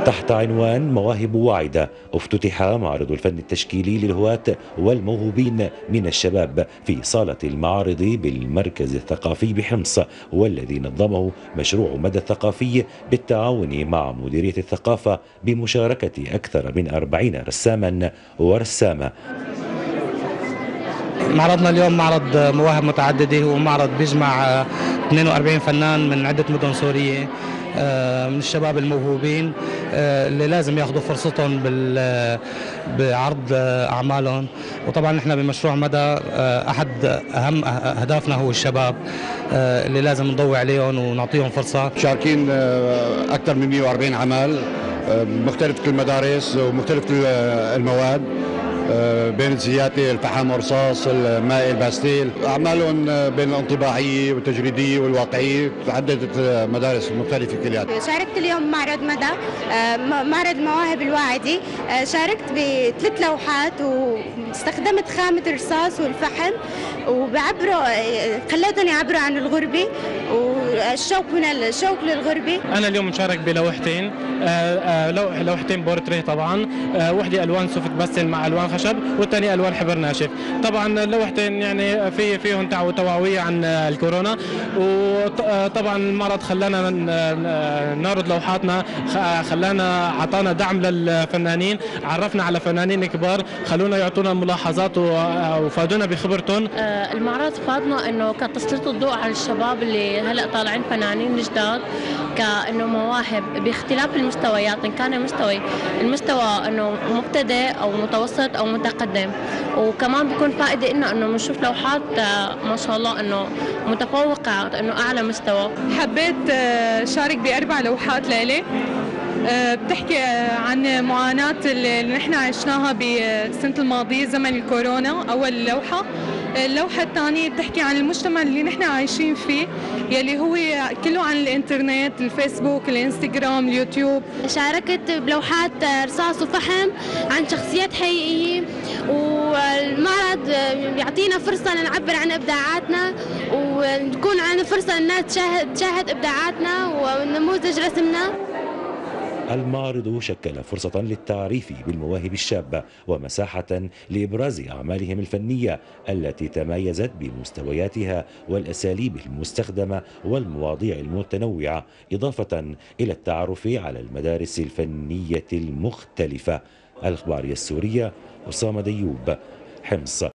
تحت عنوان مواهب واعدة افتتح معرض الفن التشكيلي للهواة والموهوبين من الشباب في صالة المعارض بالمركز الثقافي بحمص، والذي نظمه مشروع مدى الثقافي بالتعاون مع مديرية الثقافة بمشاركة أكثر من 40 رساما ورسامة. معرضنا اليوم معرض مواهب متعددة، هو معرض بيجمع 42 فنان من عدة مدن سورية، من الشباب الموهوبين اللي لازم ياخذوا فرصتهم بعرض أعمالهم. وطبعا نحن بمشروع مدى أحد أهم أهدافنا هو الشباب اللي لازم نضوي عليهم ونعطيهم فرصة. شاركين أكثر من 140 عمل مختلف المدارس ومختلف المواد، بين الزياتي، الفحم والرصاص، المائي، الباستيل. أعمالهم بين الانطباعية والتجريدية والواقعية، تعددت مدارس مختلفة كلياتها. شاركت اليوم معرض مدى، معرض المواهب الواعدة. شاركت ب3 لوحات واستخدمت خامة الرصاص والفحم، خلتني يعبروا عن الغربة والشوق من الشوق للغربة. أنا اليوم مشارك بلوحتين، لوحتين بورتريه طبعا، وحدة ألوان سوفت باستل مع ألوان خشب، والثانية ألوان حبر ناشف. طبعا اللوحتين يعني فيهم توعوية عن الكورونا، وطبعا المعرض خلانا نعرض لوحاتنا، خلانا عطانا دعم للفنانين، عرفنا على فنانين كبار، خلونا يعطونا ملاحظات وفادونا بخبرتهم. المعرض فادنا انه كان تسليط الضوء على الشباب اللي هلا طالعين فنانين جداد، كانه مواهب باختلاف المستويات، ان كان المستوى انه مبتدئ او متوسط او متقدم. وكمان بيكون فائده انه بنشوف لوحات ما شاء الله انه متفوقه، انه اعلى مستوى. حبيت شارك ب4 لوحات لإلي بتحكي عن معاناة اللي نحن عشناها بالسنة الماضية زمن الكورونا. أول لوحة. اللوحة الثانية بتحكي عن المجتمع اللي نحن عايشين فيه، يلي هو كله عن الانترنت، الفيسبوك، الانستغرام، اليوتيوب. شاركت بلوحات رصاص وفحم عن شخصيات حقيقية، والمعرض بيعطينا فرصة نعبر عن إبداعاتنا، ونكون عندنا فرصة الناس تشاهد إبداعاتنا ونموذج رسمنا. المعرض شكل فرصة للتعريف بالمواهب الشابة ومساحة لإبراز أعمالهم الفنية التي تميزت بمستوياتها والأساليب المستخدمة والمواضيع المتنوعة، إضافة إلى التعرف على المدارس الفنية المختلفة. الأخبار السورية، أسامة ديوب، حمص.